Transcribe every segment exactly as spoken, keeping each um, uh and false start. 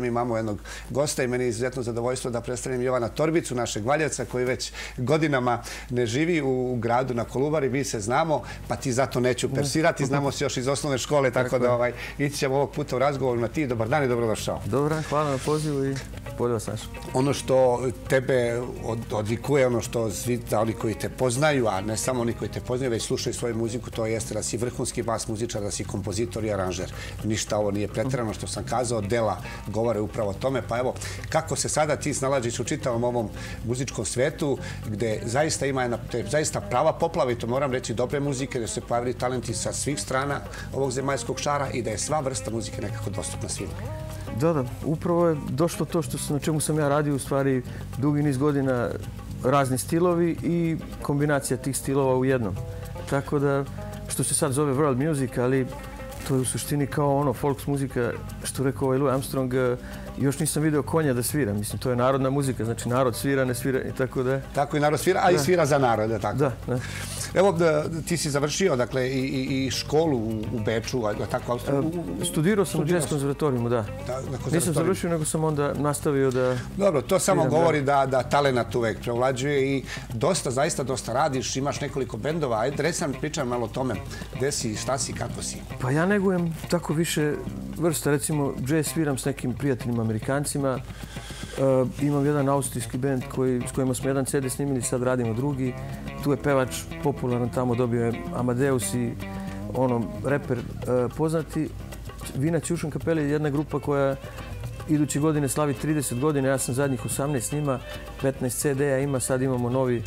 Mi imamo jednog gosta i meni je izuzetno zadovoljstvo da predstavim Jovana Torbicu, našeg Valjevca, koji već godinama ne živi u gradu na Kolubari. Mi se znamo, pa ti zato neću persirati. Znamo se još iz osnovne škole, tako da ići ćemo ovog puta u razgovor na ti. Dobar dan i dobrodošao. Dobar, hvala na pozivu i bolje vas našao. Ono što tebe odlikuje, ono što svi oni koji te poznaju, a ne samo oni koji te poznaju, već slušaju svoju muziku, to jeste da si vrhunski bas muzičar, da si kompozitor i aranžer. Ništa ovo nije pretjerano što sam kazao, dela govore upravo o tome. Pa evo, kako se sada ti snalaziš u čitavom ovom muzičkom svetu, gde zaista ima jedna zaista prava poplava, i to moram reći, dobre muzike, da su se pojavili talenti sa svih strana ovog zemaljskog šara i da je sva vrsta muzike nekako dostupna svima. Da, da, upravo je došlo to što na čemu sam ja radio, u stvari dugi niz godina, razni stilovi i kombinacija tih stilova u jednom. Tako da, što se sad zove world music, ali to je u suštini kao ono folk muzika, što rekao ovaj Louis Armstrong, još nisam video konja da svira. Mislim, to je narodna muzika, znači narod svira, ne svira i tako da je. Tako i narod svira, a i svira za narod, tako? Da, da. Evo, ti si završio, dakle, i školu u Beču, a tako, Austriju? Studirao sam u Jazz konzervatorijumu, da. Nisam završio, nego sam onda nastavio da... Dobro, to samo govori da talenat uvek prevlađuje i dosta, zaista dosta radiš, imaš nekoliko bendova. Ajde, reci nam, pričam malo o tome. Gde si, šta si, kako si? Pa ja negujem tako više vrsta. Recimo, jazz sviram s nekim prijateljima Amerikancima. Imam jedan austrijski bend s kojima smo jedan ce de snimili, sad radimo drugi. Tu je pevač popularan, tamo dobio je Amadeus i ono, reper poznati. Vina Ćušan Kapeli je jedna grupa koja iduće godine slavi trideset godina. Ja sam zadnjih osamnaest s njima, petnaest ce de a ima, sad imamo novi.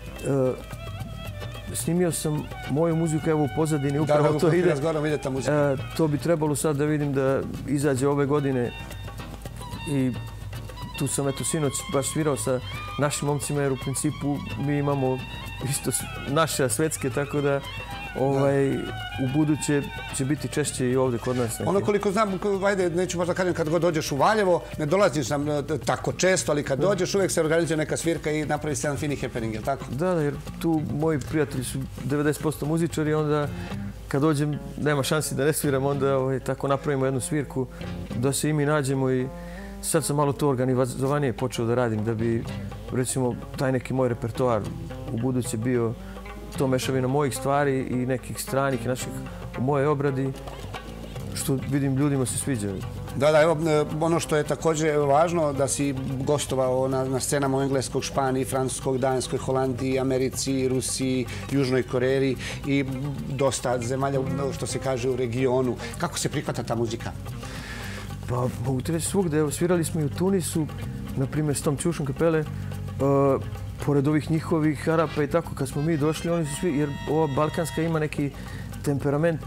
Snimio sam moju muziku, evo u pozadini, upravo to ide. To bi trebalo sad da vidim da izađe ove godine. I tu sam eto sinoć baš svirao sa našim momcima, jer u principu mi imamo isto naše svetske, tako da u buduće će biti češće i ovdje kod nas. Ono koliko znam, ajde, neću možda kažem, kad god dođeš u Valjevo, ne dolaziš nam tako često, ali kad dođeš uvijek se organizuje neka svirka i napravi se jedan fini happening, je li tako? Da, jer tu moji prijatelji su devedeset posto muzičari, onda kad dođem nema šansi da ne sviram, onda tako napravimo jednu svirku, da se i mi nađemo. I sad sam malo to organizovanije počeo da radim, da bi, recimo, taj neki moj repertoar u buduće bio to mešavina mojih stvari i nekih stranih naših u mojoj obradi, što vidim ljudima se sviđa. Da, da, evo, ono što je također važno, da si gostovao na scenama u Engleskog, Španiji, Francuskog, Danskoj, Holandiji, Americi, Rusiji, Južnoj Koreji i dosta zemalja, što se kaže, u regionu. Kako se prihvata ta muzika? Pa, mogu ti reći svugde. Evo, svirali smo i u Tunisu, na primjer, s tom Ćušom Kapele, pored ovih njihovih harapa i tako, kad smo mi došli, oni su svi, jer ova balkanska ima neki temperament,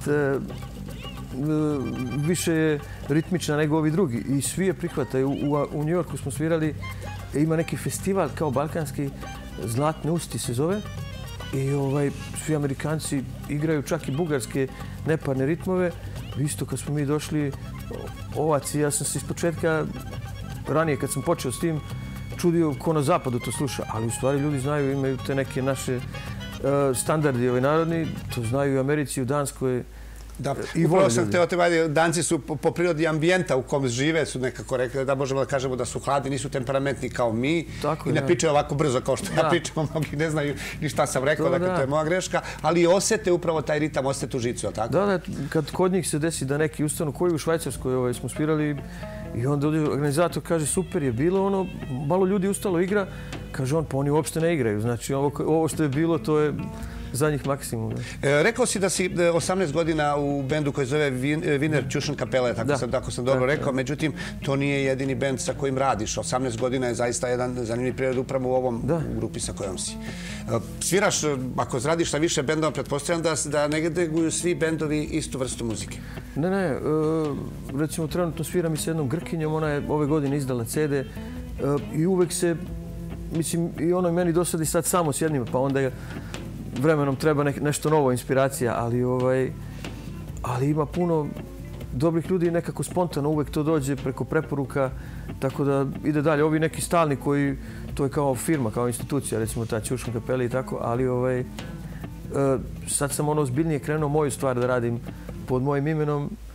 više je ritmična nego ovi drugi i svi je prihvataju. U Njujorku smo svirali, ima neki festival kao balkanski, Zlatne usti se zove, i svi Amerikanci igraju čak i bugarske neparne ritmove. Isto kad smo mi došli, ovaci, ja sam se ispočetka, ranije kad sam počeo s tim, čudio ko na zapadu to sluša, ali u stvari ljudi znaju, imaju te neke naše standardi ovaj narodni, to znaju i u Americi, i u Danskoj. Da, upravo sam hteo te vadi, Danci su po prirodi ambijenta u kom žive, su nekako rekli da možemo da kažemo da su hladni, nisu temperamentni kao mi i ne pričaju ovako brzo kao što ja pričam, mnogi ne znaju ni šta sam rekao, dakle to je moja greška, ali osete upravo taj ritam, osete tu žicu, tako? Da, da, kad kod njih se desi da neki ustanu, koji u Švajcarskoj smo svirali i onda organizator kaže super je bilo, ono, malo ljudi ustalo igra, kaže on, pa oni uopšte ne igraju, znači ovo što je bilo to je za njih maksimum. Rekao si da si osamnaest godina u bendu koji zove Wiener Ćušan Kapela, tako sam dobro rekao, međutim, to nije jedini bend sa kojim radiš. osamnaest godina je zaista jedan zanimljiv period upravo u ovom grupi sa kojom si. Sviraš, ako radiš sa više bendova, pretpostavljam da ne neguju svi bendovi istu vrstu muzike. Ne, ne, recimo trenutno sviram i sa jednom Grkinjom, ona je ove godine izdala ce de i uvek se, mislim, i ono meni dosadi sad samo s jednima, pa onda je vremenom treba nešto novo, inspiracija, ali ima puno dobrih ljudi i nekako spontano uvek to dođe preko preporuka, tako da ide dalje. Ovi neki stalni koji, to je kao firma, kao institucija, recimo ta Ćušan Kapela i tako, ali sad sam ono zbiljnije krenuo moju stvar da radim pod mojim imenom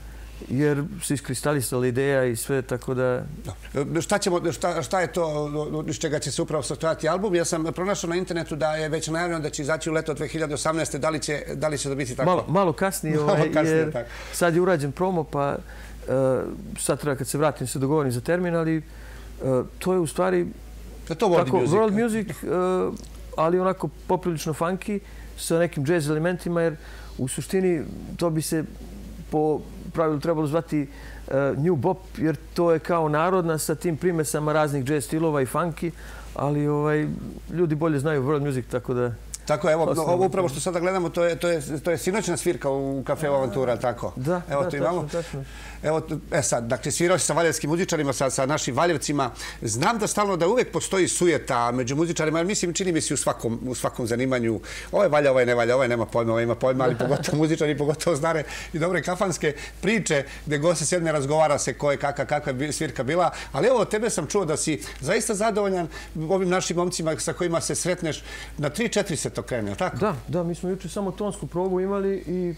jer se iskristalisala ideja i sve, tako da... Šta, ćemo, šta, šta je to iz čega će se upravo sastojati album? Ja sam pronašao na internetu da je već najavljeno da će izaći u leto dve hiljade osamnaeste. Da li će, da li će to biti tako? Malo, malo kasnije, malo ovaj, kasnije jer tako. Sad je urađen promo, pa uh, sad treba kad se vratim se dogovorim za termin, ali uh, to je u stvari je to world tako, music, world music uh, ali onako poprilično funky sa nekim jazz elementima, jer u suštini to bi se po pravilu trebalo zvati uh, new bop, jer to je kao narodna sa tim primesama raznih jazz stilova i funky, ali ovaj, ljudi bolje znaju world music, tako da... Tako je, evo, ovo upravo što sada gledamo, to je, to je, to je sinoćna svirka u Kafeu Avantura, tako? Da, evo, da, to imamo. tačno, tačno. Evo, e sad, dakle, svirao si sa valjevskim muzičarima, sa, sa našim valjevcima. Znam da stalno da uvek postoji sujeta među muzičarima, jer mislim, čini mi se u svakom, u svakom zanimanju. Ovo je valja, ovo je ne valja, ovo je nema pojma, ovo ima pojma, ali pogotovo muzičari, pogotovo znare i dobre kafanske priče, gde go se sjedne, razgovara se ko je kakva, kakva je svirka bila. Ali evo, od tebe sam čuo da si zaista zadovoljan ovim našim momcima sa kojima se sretneš. Na tri četiri se to krene, tako? Da, da, mi smo juče samo tonsku probu imali i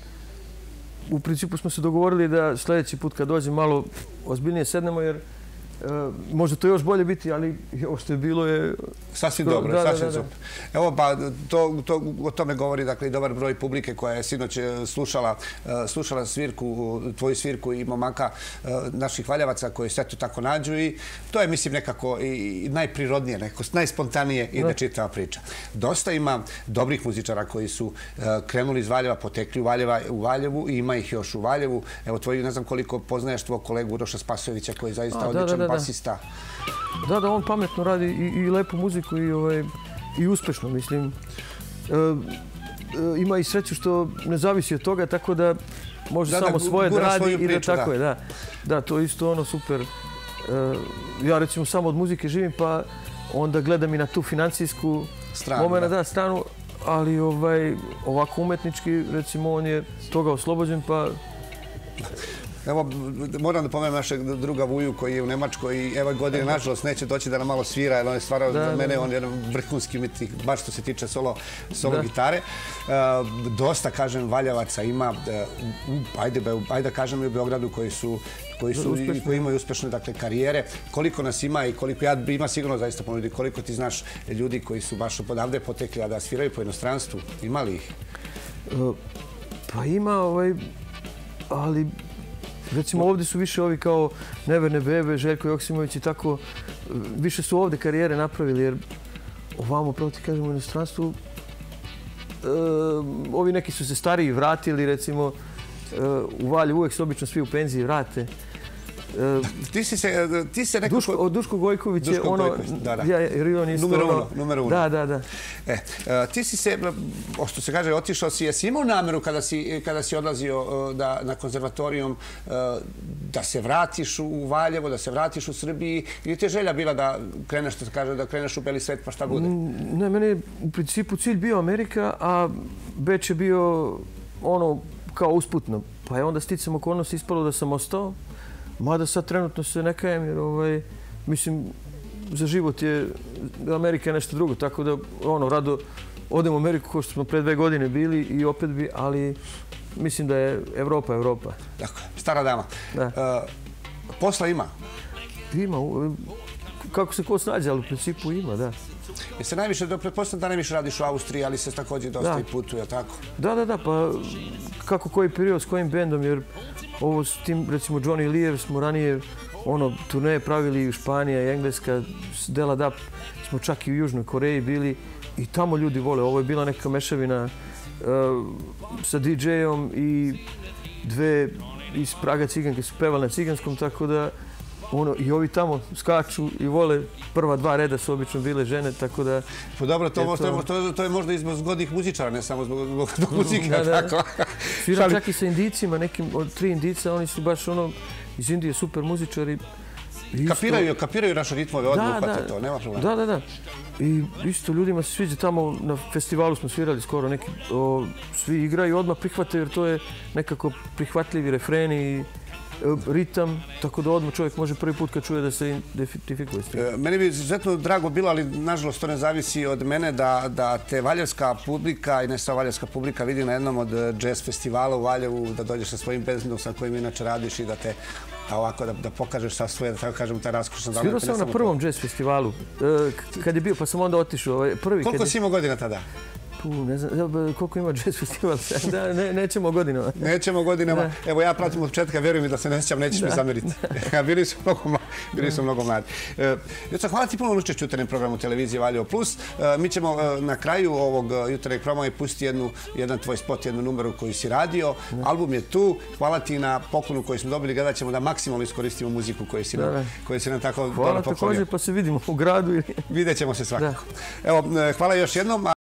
u principu smo se dogovorili da sljedeći put kad dođem malo ozbiljnije sednemo, jer uh, može to još bolje biti, ali ovo što je bilo je... Sasvim dobro, da, sasvim da, da, super. Evo, pa to, to, o tome govori dakle, i dobar broj publike koja je sinoć slušala, uh, slušala svirku, tvoju svirku i momaka uh, naših valjavaca koji se eto tako nađu i to je, mislim, nekako i, i najprirodnije, nekako najspontanije ide čitava priča. Dosta ima dobrih muzičara koji su uh, krenuli iz Valjeva, potekli u, Valjeva, u Valjevu i ima ih još u Valjevu. Evo, tvoj, ne znam koliko poznaješ tvog kolegu Uroša Spasojevića koji je zaista A, odličan da, da, da, basista. Da, da, on pametno radi i, i lepu muziku i, ovaj, i uspešno, mislim. E, e, ima i sreću što ne zavisi od toga, tako da može da, samo da, svoje da radi priču, i da tako da. je. Da. Da, to je isto ono super. E, ja recimo samo od muzike živim, pa onda gledam i na tu financijsku stranu, momena, da. da, stranu, ali ovaj, ovako umetnički, recimo, on je toga oslobođen, pa... Evo, moram da pomenem našeg druga Vuju koji je u Nemačkoj i evo godine, nažalost, neće doći da nam malo svira, jer on je stvarao za mene, on je jedan vrhunski umetnik, baš što se tiče solo, solo gitare. Uh, dosta, kažem, valjavaca ima, uh, ajde, ajde da kažem i u Beogradu koji su koji su i koji imaju uspešne dakle karijere. Koliko nas ima i koliko ja ima sigurno zaista puno ljudi, koliko ti znaš ljudi koji su baš odavde potekli a da sviraju po inostranstvu, ima li ih? Uh, pa ima, ovaj, ali recimo ovdje su više ovi kao Neverne Bebe, Željko Joksimović i tako, više su ovdje karijere napravili, jer ovamo, pravo ti kažemo, u inostranstvu, e, ovi neki su se stariji vratili, recimo, e, u Valju uvijek se obično svi u penziji vrate. E, ti si se, ti se nekako... Duško, od Duško Gojković je ono... Gojković, da, da. Ja, jer on isto numero ono... uno, numero uno. Da, da, da. E, ti si se, o što se kaže, otišao si, jesi imao nameru kada si, kada si odlazio da, na konzervatorijum da se vratiš u Valjevo, da se vratiš u Srbiji, ili ti je želja bila da kreneš, što se kaže, da kreneš u beli svet, pa šta bude? Ne, meni je u principu cilj bio Amerika, a Beč je bio ono kao usputno. Pa je onda sticam okolnosti ispalo da sam ostao. Mada sad trenutno se ne kajem, jer ovaj, mislim, za život je Amerika je nešto drugo, tako da ono, rado odem u Ameriku kao što smo pre dve godine bili i opet bi, ali mislim da je Evropa, Evropa. Dakle, stara dama. Da. Uh, posla ima? Ima, kako se ko snađe, ali u principu ima, da. Jer se najviše, pretpostavljam da najviše radiš u Austriji, ali se također dosta da. i putuje, tako? Da, da, da, pa kako koji period, s kojim bendom, jer ovo s tim, recimo, Johnny Lear smo ranije ono, turneje pravili u Španija i Engleska, s Dela Dap smo čak i u Južnoj Koreji bili i tamo ljudi vole. Ovo je bila neka mešavina uh, sa di džejom i dve iz Praga ciganke su pevali na ciganskom, tako da ono, i ovi tamo skaču i vole. Prva dva reda su obično bile žene, tako da... Pa dobro, to, to... To, to je možda i zbog zgodnih muzičara, ne samo zbog, zbog, zbog muzike, da, da. tako? Sviram čak i sa Indicima, nekim od tri Indica, oni su baš ono, iz Indije super muzičari. Isto... Kapiraju, kapiraju naše ritmove, odmah uhvate to, nema problema. Da, da, da. I isto ljudima se sviđa, tamo na festivalu smo svirali skoro, neki, o, svi igraju odmah prihvataju, jer to je nekako prihvatljivi refreni i ritam, tako da odmah čovjek može prvi put kad čuje da se identifikuje s tim. Meni bi izuzetno drago bilo, ali nažalost to ne zavisi od mene, da te valjevska publika i ne samo valjevska publika vidi na jednom od jazz festivala u Valjevu, da dođeš sa svojim bendom sa kojim inače radiš i da te ovako da pokažeš sa svoje, da tako kažem, taj raskošan dan. Svirao sam na prvom jazz festivalu, kad je bio, pa sam onda otišao. Koliko si imao godina tada? Ne znam koliko ima jazz festival. Nećemo godinama. Nećemo godinama. Evo, ja pratim od početka, vjerujem mi da se ne sjećam, nećeš mi zameriti. Bili su mnogo mladi. Joca, hvala ti puno na učešću u jutarnjem programu televizije Valjevo Plus. Mi ćemo na kraju ovog jutarnjeg programa pustiti jedan tvoj spot, jednu numeru koju si radio. Album je tu. Hvala ti na poklonu koju smo dobili. Gledat ćemo da maksimalno iskoristimo muziku koju si nam tako dobro poklonio. Hvala također, pa se vidimo u gradu. Vidjet ćemo se svakako. Evo, hvala još jednom.